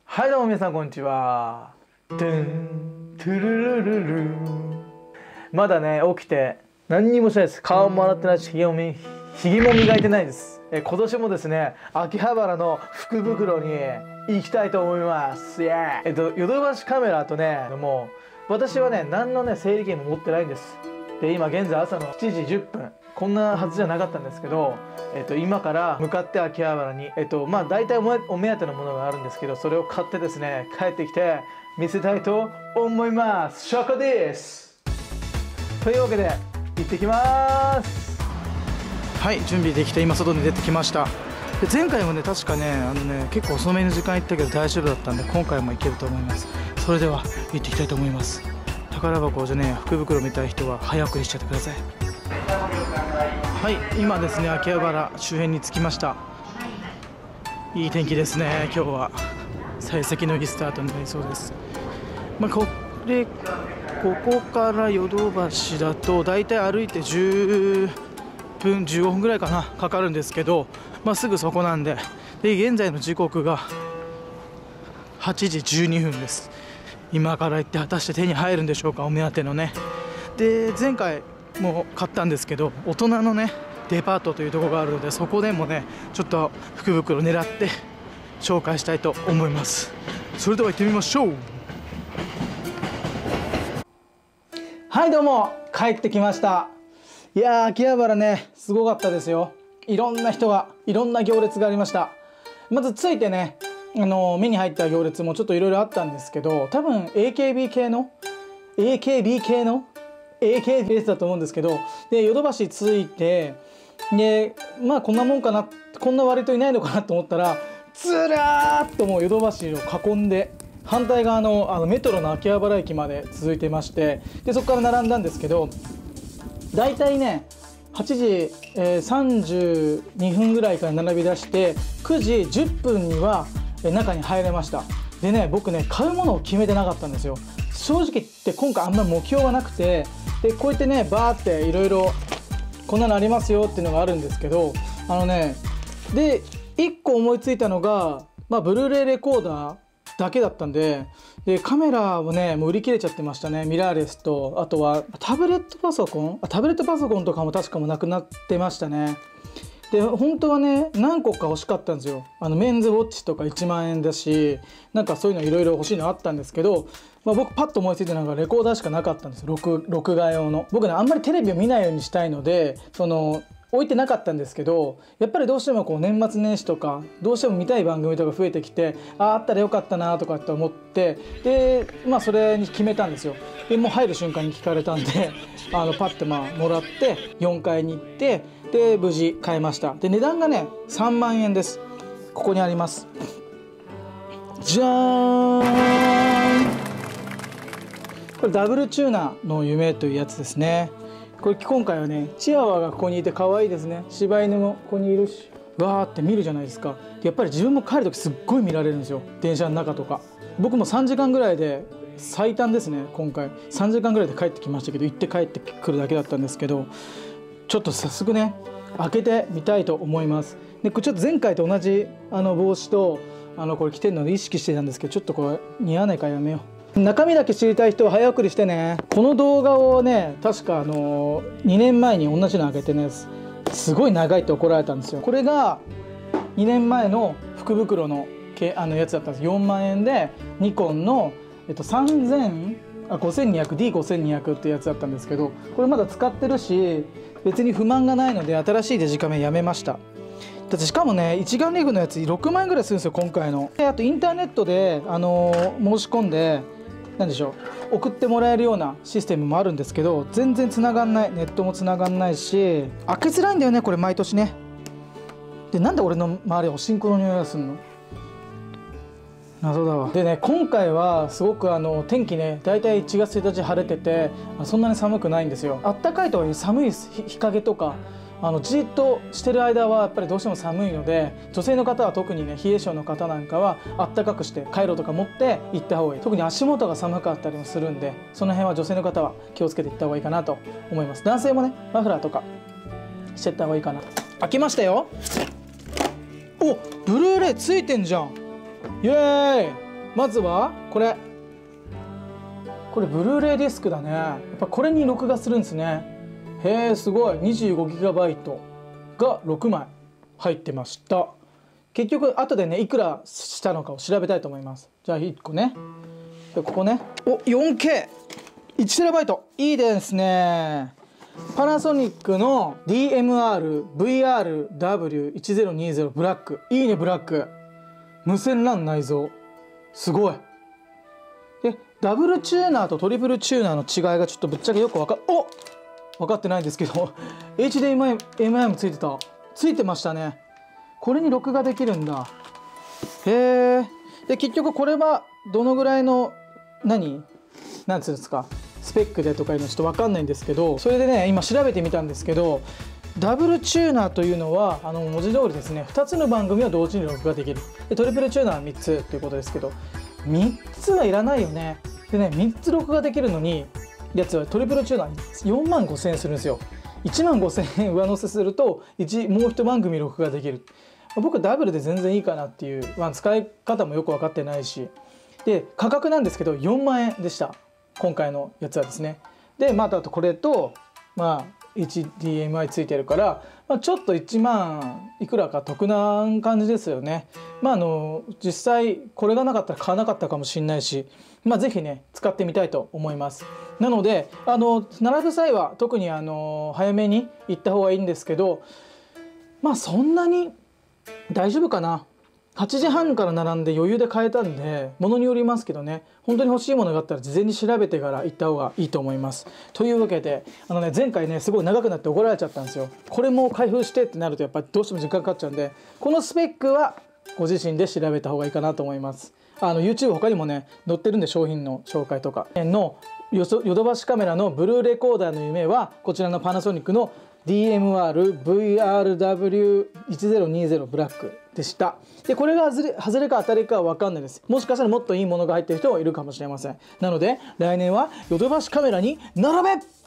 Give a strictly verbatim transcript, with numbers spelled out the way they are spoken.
はいどうも皆さんこんにちは。トゥントゥルルルルン。まだね起きて何にもしないです。顔も洗ってないしひげもみひげも磨いてないです。え今年もですね秋葉原の福袋に行きたいと思います。イエーイ。えっとヨドバシカメラとねもう私はね何のね整理券も持ってないんです。で今現在朝のしちじじゅっぷん、こんなはずじゃなかったんですけど、えっと、今から向かって秋葉原に、えっと、まあ大体お目当てのものがあるんですけど、それを買ってですね帰ってきて見せたいと思います。ショコです。というわけで行ってきます。はい、準備できて今外に出てきました。で前回もね確かねあのね結構遅めの時間行ったけど大丈夫だったんで、今回も行けると思います。それでは行っていきたいと思います。宝箱じゃねえ福袋見たい人は早送りしちゃってください。はい、今ですね秋葉原周辺に着きました。いい天気ですね。今日は幸先のいいスタートになりそうです。まあ、これここからヨドバシだとだいたい歩いてじゅっぷんじゅうごふんぐらいかなかかるんですけど、まあ、すぐそこなんで、で現在の時刻がはちじじゅうにふんです。今から行って果たして手に入るんでしょうか、お目当てのね。で前回も買ったんですけど大人のねデパートというところがあるので、そこでもねちょっと福袋狙って紹介したいと思います。それでは行ってみましょう。はいどうも帰ってきました。いやー秋葉原ねすごかったですよ。いろんな人がいろんな行列がありました。まずついてねあの目に入った行列もちょっといろいろあったんですけど、多分 エーケービー 系の エーケービー 系の エーケービー 列だと思うんですけど、でヨドバシ着いてでまあこんなもんかな、こんな割といないのかなと思ったらずらーっともうヨドバシを囲んで反対側のあのメトロの秋葉原駅まで続いてまして、でそこから並んだんですけどだいたいねはちじさんじゅうにふんぐらいから並び出してくじじゅっぷんには中に入れました。でね僕ね買うものを決めてなかったんですよ。正直言って今回あんまり目標がなくて、でこうやってねバーっていろいろこんなのありますよっていうのがあるんですけど、あのねでいっこ思いついたのが、まあ、ブルーレイレコーダーだけだったんで、でカメラもねもう売り切れちゃってましたね。ミラーレスとあとはタブレットパソコンあタブレットパソコンとかも確かもなくなってましたね。で本当はね何個か欲しかったんですよ。あのメンズウォッチとかいちまんえんだし、なんかそういうのいろいろ欲しいのあったんですけど、まあ、僕パッと思いついたのがレコーダーしかなかったんですよ。録録画用の。僕ねあんまりテレビを見ないようにしたいのでその置いてなかったんですけど、やっぱりどうしてもこう年末年始とかどうしても見たい番組とか増えてきて、あああったらよかったなとかって思って、でまあそれに決めたんですよ。でもう入る瞬間に聞かれたんであのパッてまあもらってよんかいに行って、で無事買いました。で値段がねさんまんえんです。ここにあります。じゃーん、これダブルチューナーの夢というやつですね。これ今回はねチワワがここにいて可愛いですね。柴犬もここにいるしわーって見るじゃないですか。やっぱり自分も帰る時すっごい見られるんですよ、電車の中とか。僕もさんじかんぐらいで最短ですね。今回さんじかんぐらいで帰ってきましたけど、行って帰ってくるだけだったんですけど、ちょっと早速ね開けてみたいと思います。でちょっと前回と同じあの帽子とあのこれ着てるので意識してたんですけど、ちょっとこれ似合わないからやめよう。中身だけ知りたい人は早送りしてね。この動画をね確かあのにねんまえに同じの上げてねすごい長いって怒られたんですよ。これがにねんまえの福袋のあのやつだったんです。よんまんえんでニコンの、えっと、さんぜんあ ごせんにひゃくディーごせんにひゃく ってやつだったんですけど、これまだ使ってるし別に不満がないので新しいデジカメやめました。だってしかもね一眼レフのやつろくまんえんぐらいするんですよ今回の。であとインターネットで、あのー、申し込んで何でしょう送ってもらえるようなシステムもあるんですけど、全然つながんない。ネットもつながんないし開けづらいんだよねこれ毎年ね。でなんで俺の周りおしんこの匂いがするの、謎だわ。でね今回はすごくあの天気ねだいたいいちがつついたち晴れててそんなに寒くないんですよ。あったかいとはいえ寒い日陰とかあのじっとしてる間はやっぱりどうしても寒いので、女性の方は特にね冷え性の方なんかはあったかくしてカイロとか持って行った方がいい。特に足元が寒かったりもするんで、その辺は女性の方は気をつけていった方がいいかなと思います。男性もねマフラーとかしていった方がいいかな。開けましたよ。おブルーレイついてんじゃん。イエーイ。 まずはこれこれブルーレイディスクだね。やっぱこれに録画するんですね。へえ、すごい。 にじゅうごギガバイト がろくまい入ってました。結局後でねいくらしたのかを調べたいと思います。じゃあいっこね。でここね、お よんケーいちテラバイト、いいですね。パナソニックの ディーエムアールブイアールダブリューいちぜろにぜろ ブラック、いいねブラック。無線 ラン 内蔵、すごい。でダブルチューナーとトリプルチューナーの違いがちょっとぶっちゃけよく分かお分かってないんですけどエイチディーエムアイ もついてた、ついてましたね。これに録画できるんだ。へえ。で結局これはどのぐらいの何なんつうんですかスペックでとかいうのちょっと分かんないんですけど、それでね今調べてみたんですけど、ダブルチューナーというのはあの文字通りですねふたつの番組を同時に録画できる。でトリプルチューナーはみっつということですけど、みっつはいらないよね。でねみっつ録画できるのにやつはトリプルチューナーよんまんごせんえんするんですよ。いちまんごせんえん上乗せするといちもう一番組録画できる。僕はダブルで全然いいかなっていう、まあ、使い方もよく分かってないし、で価格なんですけどよんまんえんでした今回のやつはですね。でまたあとこれとまあ エイチディーエムアイ ついてるから、まあ、ちょっといちまんいくらか得な感じですよね。まああの実際これがなかったら買わなかったかもしれないし、まあ是非ね使ってみたいと思います。なのであの並ぶ際は特にあの早めに行った方がいいんですけど、まあそんなに大丈夫かな。はちじはんから並んで余裕で買えたんで、ものによりますけどね、本当に欲しいものがあったら事前に調べてから行った方がいいと思います。というわけであのね前回ねすごい長くなって怒られちゃったんですよ。これも開封してってなるとやっぱりどうしても時間かかっちゃうんで、このスペックはご自身で調べた方がいいかなと思います。あの YouTube 他にもね載ってるんで、商品の紹介とかのヨドバシカメラのブルーレコーダーの夢はこちらのパナソニックの ディーエムアールブイアールダブリューいちぜろにぜろ ブラックでした。でこれが外れ外れか当たりかは分かんないです。もしかしたらもっといいものが入ってる人もいるかもしれません。なので来年はヨドバシカメラに並べ。